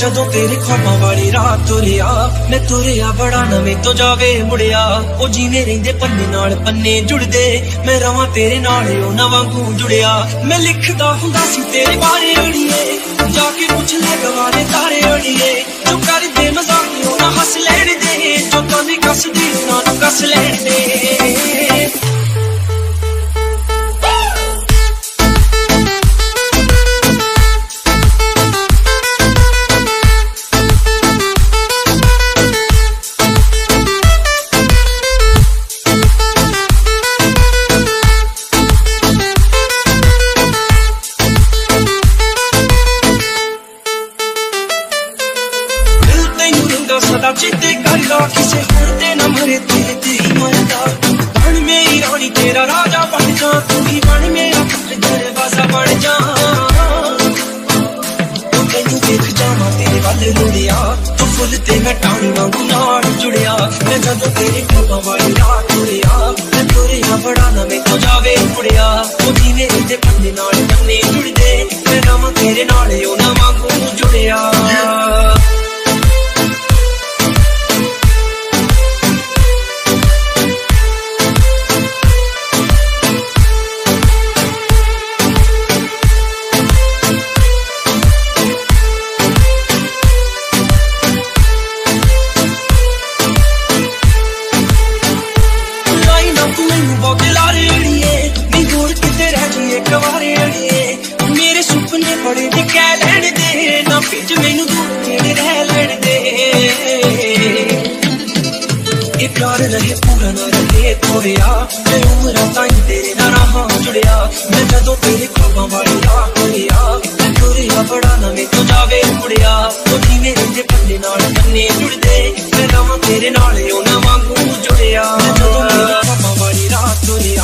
जदों तेरे ख्वाबां वाली रात तुरिया मैं तुरिया बड़ा नवें तो जावे मुड़िया ओ जीवे रहिंदे पन्ने नाल पन्ने जुड़दे मैं रवां तेरे नाल ओ ना वांगू जुड़िया मैं लिखदा हुंदा सी तेरे बारे अड़िए जाके पुछ ले गवारे तारे अड़िए जो कर दे मजाक ओ ना हस लैण दे जो कभी कस दी ना कस लैण दे सदा चेते कर ला किसे होर ते न मरे तेरे ते ही मरदा बन मेरी रानी तेरा राजा बन जा तू ही बन मेरा दरवाजा बन जा तैनू देख जावां तेरे वल रुड़िया तू फुल ते मैं टाणी वांगू नाल जुड़िया मैं जदों तेरे ख्वाबां वाली रात तुरिया मैं तुरिया बड़ा नवें तो जावे मुड़िया ओ जीवे रहिंदे पन्ने नाल पन्ने जुड़दे मैं रवां तेरे नाल ओ ना वांगू जुड़िया मेरे सुपने बड़े ने कह लैण दे ना पिच मैनू दूर रह लैण दे ये प्यार रहे पूरा ना रहे थोड़िया मैं उम्र ताईं तेरे नाल रहां जुड़िया मैं जदों तेरे ख्वाबां वाली रात तुरिया मैं तुरिया बड़ा नवें तो जावे मुड़िया ओ जीवे रहिंदे पन्ने नाल पन्ने जुड़दे मैं रवां तेरे नाल ओ ना वांगू जुड़िया मैं जदों तेरे ख्वाबां वाली रात तुरिया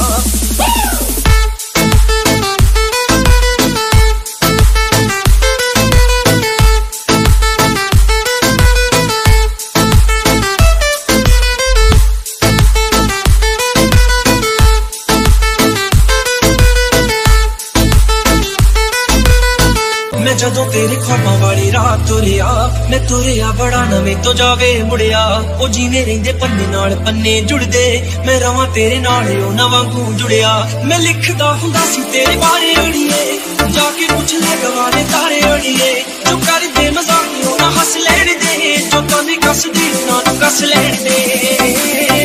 मैं जदों तेरे ख्वाबां वाली रात तुरिया मैं तुरिया बड़ा नवें तो जावे मुड़िया ओ जीवे रहिंदे पन्ने नाल पन्ने जुड़दे मैं रवां तेरे नाल ओ ना वांगू जुड़िया मैं लिखदा हुंदा सी तेरे बारे अड़िए जाके पुछ ले गवारे तारे अड़िए जो कर दे मजाक ओ ना हस लैण दे जो कभी कस दी ना कस लैण दे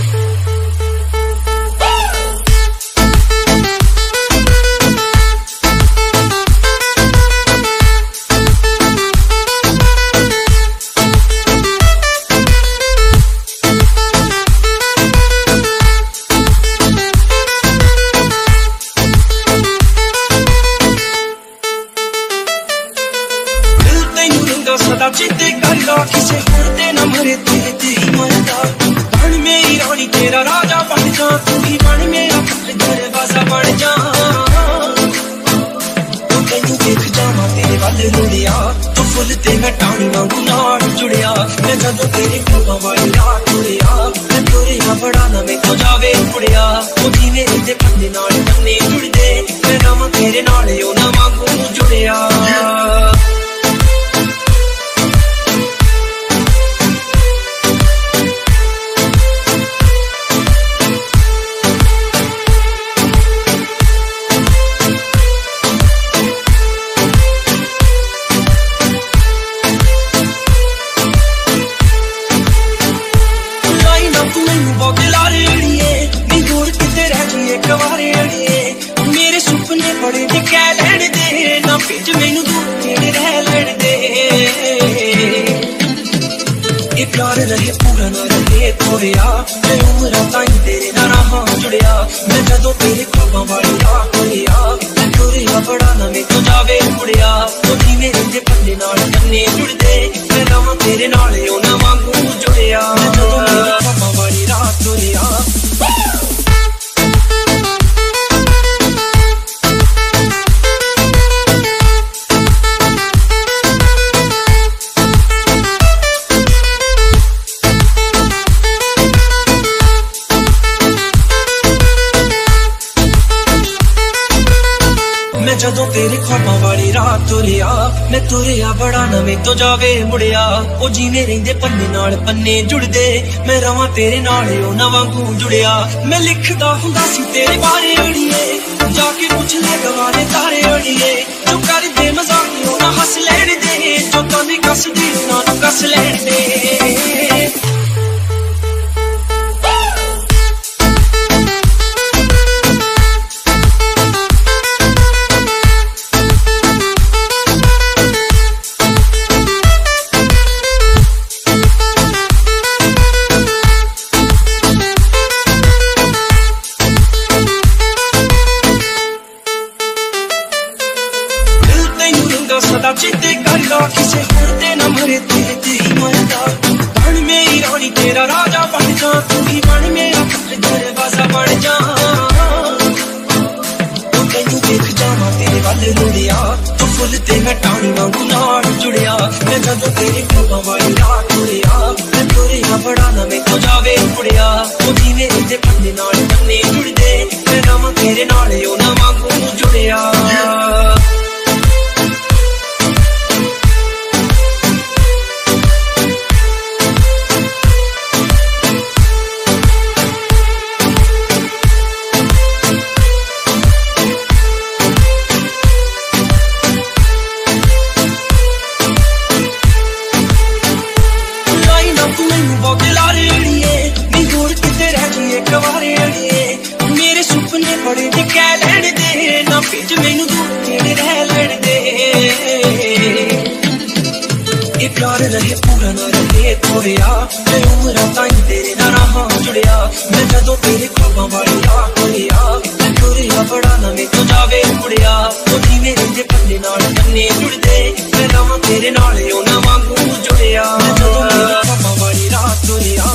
सदा चेते कर ला किसे होर ते न मरे तेरे ते ही मरदा बन मेरी रानी तेरा राजा बन जा तू ही बन मेरा दरवाजा बन जा तैनू देख जावां तेरे वल रुड़िया तू फुल ते मैं टाणी वांगू नाल जुड़िया मैं जदों तेरे ख्वाबां वाली रात तुरिया मैं तुरिया बड़ा नवें तो जावे मुड़िया ओ जीवे रहिंदे पन्ने नाल पन्ने जुड़दे मैं रवां तेरे नाल ओ ना वांगू जुड़िया मेरे सुपने बड़े ने कह लैण दे ना पिच मैनू दूर रह लैण दे ये प्यार रहे पूरा ना रहे थोड़िया मैं उम्र ताईं तेरे नाल रहां जुड़िया मैं जदों तेरे ख्वाबां वाली रात तुरिया मैं तुरिया बड़ा नवें तो जावे मुड़िया ओ जीवे रहिंदे पन्ने नाल पन्ने जुड़दे मैं रवां तेरे नाल ओ ना वांगू जुड़िया मैं जदों तेरे ख्वाबां वाली रात तुरिया मैं जदों तेरे ख्वाबां वाली रात तुरिया मैं तुरिया बड़ा नवें तो जावे मुड़िया ओ जीने रहिंदे पन्ने नाल पन्ने जुड़दे मैं रवां तेरे नाल ओ नवां वांगू जुड़िया मैं लिखदा हुंदा सी तेरे बारे अड़िए जाके पुछ ले गवारे तारे अड़िए जो कर दे मजाक ओ ना हस लैण दे जो तां कस दी ना कस लैण दे सदा चिते कर ला किसे होर दे न मरे तेरे ते ही मरदा बन मेरी रानी तेरा राजा बन जा तू ही बन मेरा दरवाजा बन जा तैनू देख जावां तेरे वल रुड़िया तू फुल ते मैं टाणी वांगू नाल जुड़िया मैं जदों तेरे ख्वाबां वाली रात तुरिया मैं तुरिया बड़ा नवें तो जावे मुड़िया ओ जीने रहिंदे पन्ने नाल पन्ने जुड़दे मैं रवां तेरे नाल ओ ना वांगू जुड़िया मेरे सुपने बड़े ने कह लैण दे ना भेज मैनू दूर नेड़े रह लैण दे ये प्यार रहे पूरा ना रहे थोड़िया मैं उम्र ताईं तेरे नाल रहां जुड़िया मैं जदों तेरे ख्वाबां वाली रात तुरिया मैं तुरिया बड़ा नवें तो जावे मुड़िया ओ जीने रहिंदे पन्ने नाल पन्ने जुड़दे मैं रवां तेरे नाल ओ ना वांगू जुड़िया मैं जदों तेरे ख्वाबां वाली रात तुरिया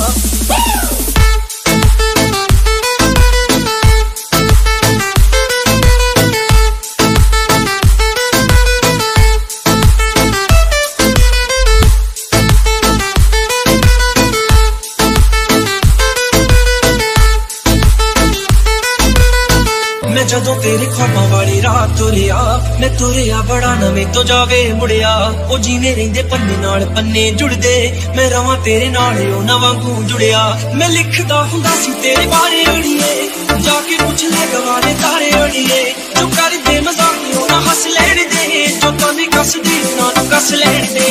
मैं जदों तेरे ख्वाबां वाली रात तुरिया मैं तुरिया बड़ा नवें तो जावे मुड़िया ओ जीने रहिंदे पन्ने नाल पन्ने जुड़दे मैं रवां तेरे नाल ओ ना वांगू जुड़िया मैं लिखदा हुंदा सी तेरे बारे अड़िए जाके पुछ ले गवारे तारे अड़िए जो कर दे मजाक ओ ना हस लैण दे जो तां कस दी ना कस लैण दे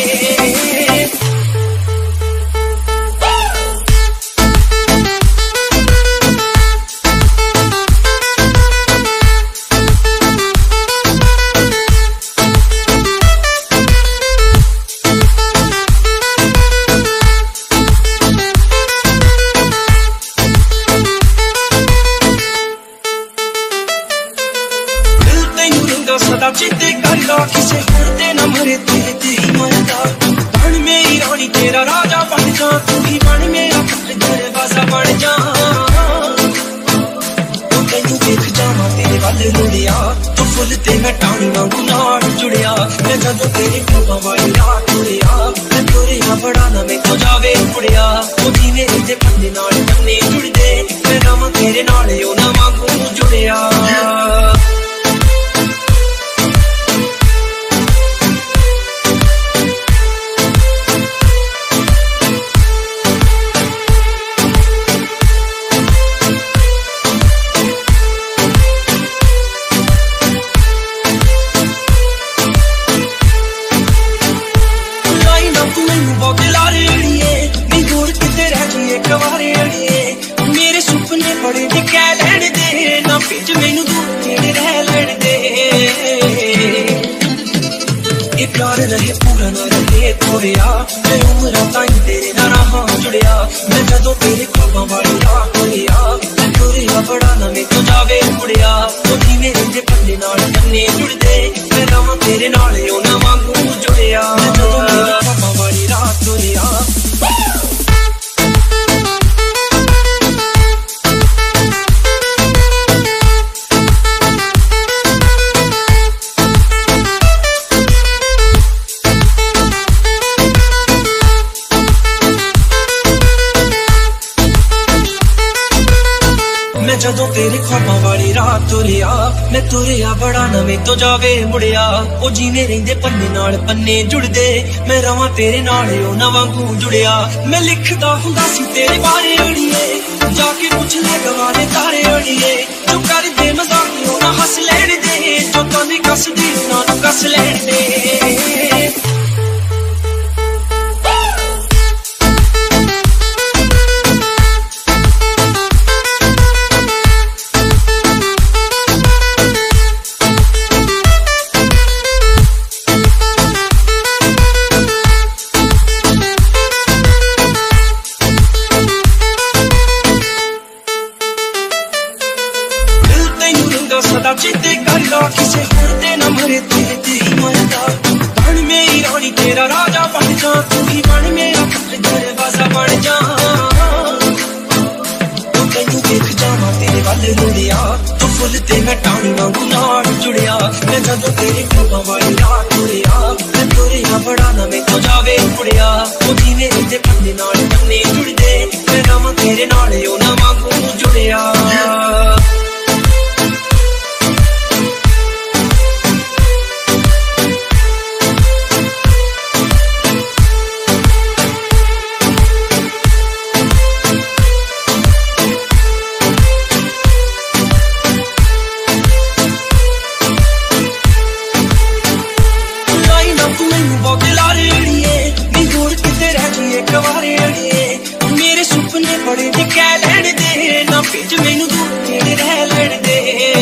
सदा चिते कर ला किसे होर दे न मरे तेरे ते ही मरदा बन मेरी रानी तेरा राजा बन जा तू ही बन मेरा दरवाजा बन जा तैनू देख जावां तेरे वल रुड़िया तू फुल ते मैं टाणी वांगू नाल जुड़िया मैं जदों तेरे ख्वाबां वाली रात तुरिया मैं तुरिया बड़ा नवें तो जावे मुड़िया ओ जीने रहिंदे पन्ने नाल पन्ने जुड़दे मैं रवां तेरे नाल ओ ना वांगू जुड़िया मेरे सुपने बड़े ने कह लैण दे ना भेज मैनू दूर नेड़े रह लैण दे ये प्यार रहे पूरा ना रहे थोड़िया मैं उम्र ताईं तेरे नाल रहां जुड़िया मैं जदों तेरे ख्वाबां वाली रात तुरिया मैं तुरिया बड़ा नवें तो जावे मुड़िया ओ जीने रहिंदे पन्ने नाल पन्ने जुड़दे मैं रवां तेरे नाल ओ ना वांगू जुड़िया मैं जदों तेरे ख्वाबां वाली रात तुरिया मैं जदों तेरे ख्वाबां वाली रात तुरिया ਤੁਰਿਆ ਮੈਂ ਤੁਰਿਆ ਬੜਾ ਨਵੇਂ ਤੋਂ ਜਾਵੇ ਮੁੜਿਆ ਉਹ ਜਿਵੇਂ ਰਹਿੰਦੇ ਪੰਨੇ ਨਾਲ ਪੰਨੇ ਜੁੜਦੇ ਮੈਂ ਰਵਾਂ ਤੇਰੇ ਨਾਲ ਉਹ ਨਾ ਵਾਂਗੂ ਜੁੜਿਆ ਮੈਂ ਲਿਖਦਾ ਹੁੰਦਾ ਸੀ ਤੇਰੇ ਬਾਰੇ ਅੜੀਏ ਜਾ ਕੇ ਪੁੱਛ ਲੈ ਗਵਾਰੇ ਤਾਰੇ ਅੜੀਏ ਜੋ ਕਰਦੇ ਮਜ਼ਾਕ ਉਹ ਨਾ ਹੱਸ ਲੈਣ ਦੇ ਜੋ ਕਾਨੀ ਕੱਸਦੀ ਨਾ ਨੂੰ ਕੱਸ ਲੈਣ ਦੇ सदा चेते करदा किसे होर ते न मरे तेरे ते ही मरदा बन मेरी रानी तेरा राजा बन जा तू ही बन मेरा दरवाजा बन जा तैनू देख जावां तेरे वल रुड़िया तू फुल ते मैं टाणी वांगू नाल जुड़िया मैं जदों तेरे ख्वाबां वाली रात तुरिया मैं तुरिया बड़ा नवें तो जावे मुड़िया ओ जिवें रहिंदे पन्ने नाल पन्ने जुड़दे मैं रवां तेरे नाल ओ ना वांगू जुड़िया मेरे सुपने बड़े निकै लैण दे ना भेज मैनू दूर नेड़े रह लैण दे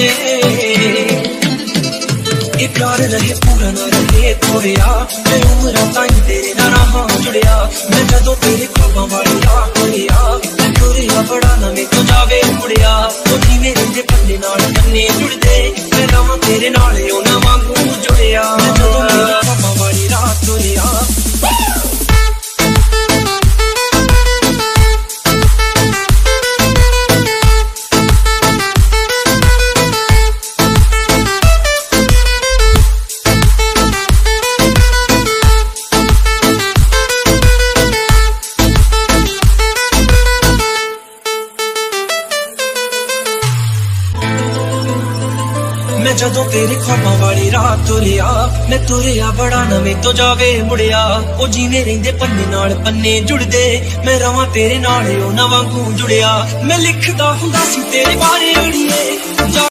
ये प्यार रहे पूरा ना रहे थोड़िया मैं उमरां ताईं तेरे नाल रहां जुड़िया मैं जदों तेरे ख्वाबां वाली रात तुरिया मैं तुरिया बड़ा नवें तो जावे मुड़िया ओ जिवें रहिंदे पन्ने नाल पन्ने जुड़दे मैं रवां तेरे नाल ओ ना वांगू जुड़िया मैं जदों तेरे ख्वाबां वाली रात तुरिया मैं जदों तेरे ख्वाबां वाली रात तुरिया मैं तुरिया बड़ा नवें तो जावे मुड़िया ओ जिवें रहिंदे पन्ने नाल पन्ने जुड़दे मैं रवां तेरे नाल ओ ना वांगू जुड़िया मैं लिखदा हुंदा सी तेरे बारे अड़िए